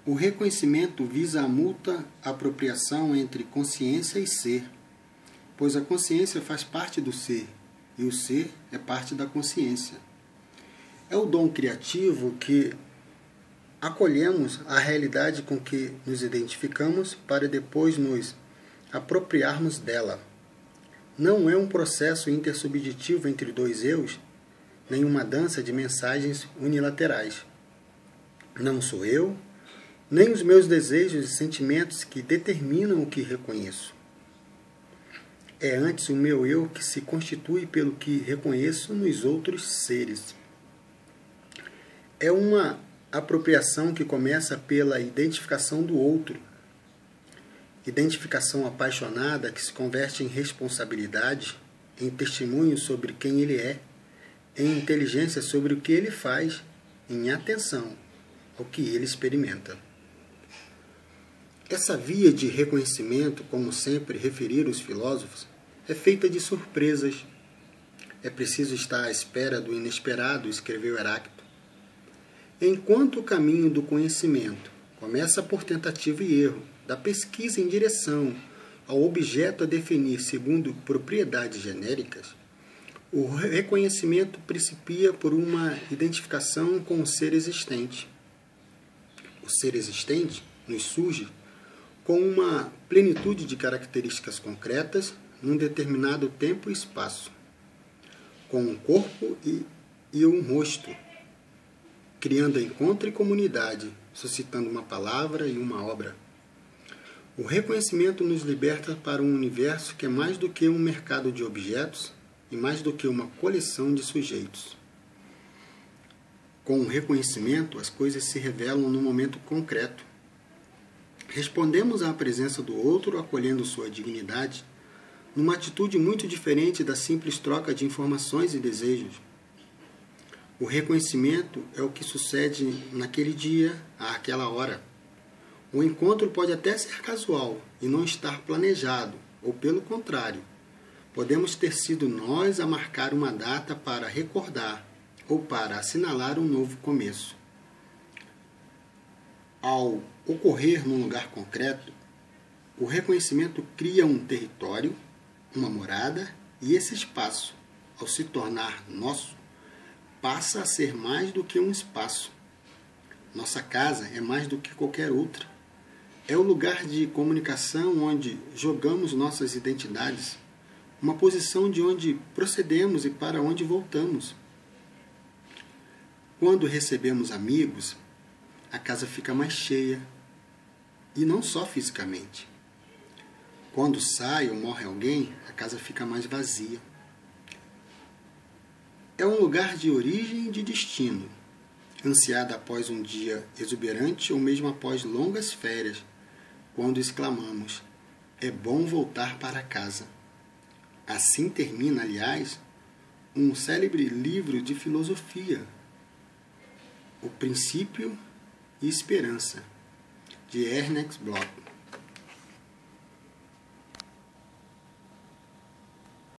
O reconhecimento visa a mútua apropriação entre consciência e ser, pois a consciência faz parte do ser, e o ser é parte da consciência. É o dom criativo que acolhemos a realidade com que nos identificamos para depois nos apropriarmos dela. Não é um processo intersubjetivo entre dois eus, nem uma dança de mensagens unilaterais. Não sou eu, nem os meus desejos e sentimentos que determinam o que reconheço. É antes o meu eu que se constitui pelo que reconheço nos outros seres. É uma apropriação que começa pela identificação do outro. Identificação apaixonada que se converte em responsabilidade, em testemunho sobre quem ele é, em inteligência sobre o que ele faz, em atenção ao que ele experimenta. Essa via de reconhecimento, como sempre referiram os filósofos, é feita de surpresas. É preciso estar à espera do inesperado, escreveu Heráclito. Enquanto o caminho do conhecimento começa por tentativa e erro, da pesquisa em direção ao objeto a definir segundo propriedades genéricas, o reconhecimento principia por uma identificação com o ser existente. O ser existente nos surge com uma plenitude de características concretas num determinado tempo e espaço, com um corpo e um rosto, criando encontro e comunidade, suscitando uma palavra e uma obra. O reconhecimento nos liberta para um universo que é mais do que um mercado de objetos e mais do que uma coleção de sujeitos. Com o reconhecimento, as coisas se revelam no momento concreto. Respondemos à presença do outro acolhendo sua dignidade, numa atitude muito diferente da simples troca de informações e desejos. O reconhecimento é o que sucede naquele dia, àquela hora. O encontro pode até ser casual e não estar planejado, ou pelo contrário, podemos ter sido nós a marcar uma data para recordar ou para assinalar um novo começo. Ao ocorrer num lugar concreto, o reconhecimento cria um território, uma morada, e esse espaço, ao se tornar nosso, passa a ser mais do que um espaço. Nossa casa é mais do que qualquer outra. É o lugar de comunicação onde jogamos nossas identidades, uma posição de onde procedemos e para onde voltamos. Quando recebemos amigos, a casa fica mais cheia, e não só fisicamente. Quando sai ou morre alguém, a casa fica mais vazia. É um lugar de origem e de destino, ansiada após um dia exuberante ou mesmo após longas férias, quando exclamamos, é bom voltar para casa. Assim termina, aliás, um célebre livro de filosofia, O Princípio e Esperança, de Ernest Bloch.